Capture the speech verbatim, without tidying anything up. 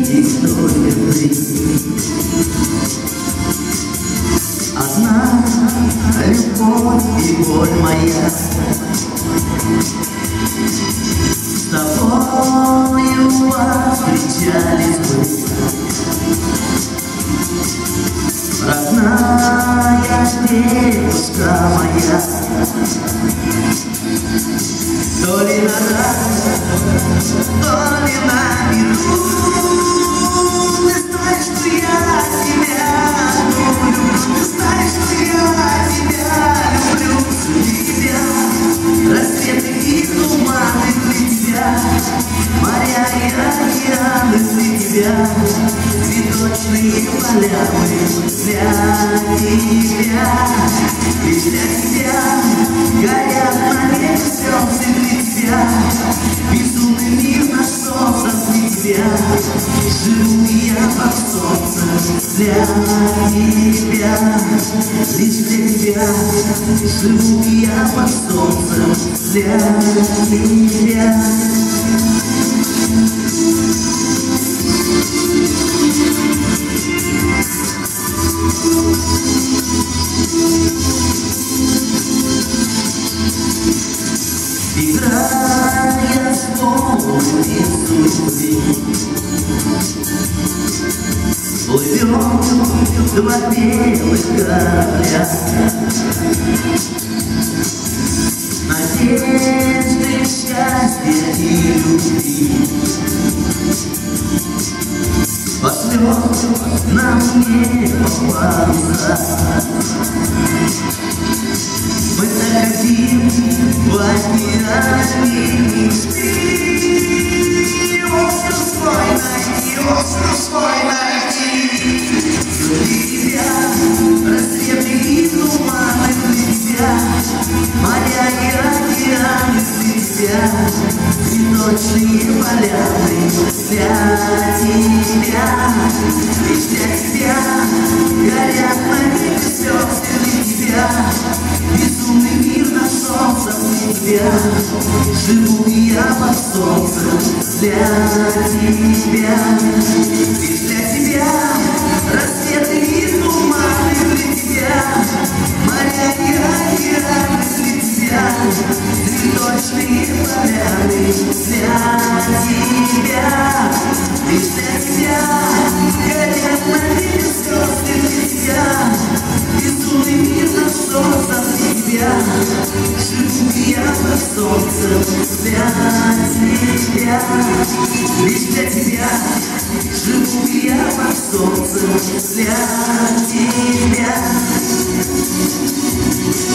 есть только ты. Одна любовь и боль моя, с тобою встречались мы. Родная девушка моя, то ли на радость, то ли на беду. Ты знаешь, что я тебя люблю, ты знаешь, что я тебя люблю. Для тебя рассветы и туманы, для тебя моря и океаны, для тебя цветочные поляны, для тебя, лишь для тебя горят на небе звезды, для тебя безумный мир наш создан, для тебя живу я под солнцем, для тебя, лишь для тебя живу я под солнцем, для тебя. Играя с волнами судьбы, плывем два белых корабля, надежды, счастья и любви. Пошлет нам небо паруса, мы заходим в океане мечты. Остров свой найти, остров свой найти. Для тебя рассветы и туманы, для тебя моря и океаны, для тебя цветочные поляны, для тебя, лишь для тебя горят на небе звезды, для тебя безумный мир наш солнце, для тебя живу я под солнцем, для тебя, лишь для тебя рассветы и туманы, для тебя моря и океаны, для тебя цветочные поляны, для тебя, лишь для тебя горят на небе звезды, для тебя безумный мир наш создан, для тебя живу я под солнцем, для тебя, лишь для тебя живу я под солнцем, для тебя.